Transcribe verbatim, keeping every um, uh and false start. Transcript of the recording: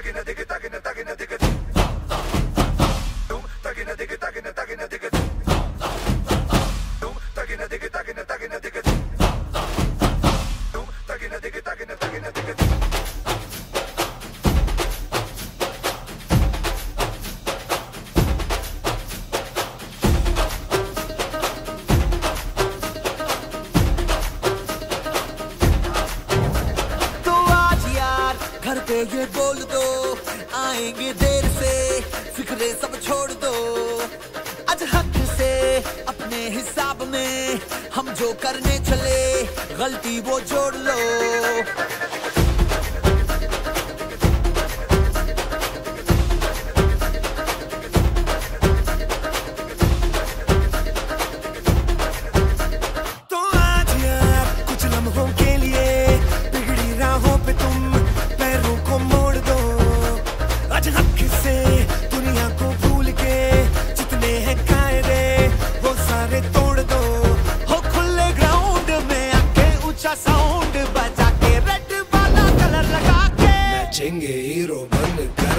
घर पे ये बोल दो आएंगे देर से, फिक्रे सब छोड़ दो। आज हक से अपने हिसाब में हम जो करने चले, गलती वो जोड़ लो। तो आज यार कुछ लम्हों के लिए बिगड़ी राहों पे तुम पैरों को मोड़ दो। आज हक से दुनिया को भूल के जितने हैं कायदे वो सारे तोड़ दो। हो खुले ग्राउंड में आके ऊंचा साउंड बजा के रेड वाला कलर लगा के नाचेंगे हीरो बनकर।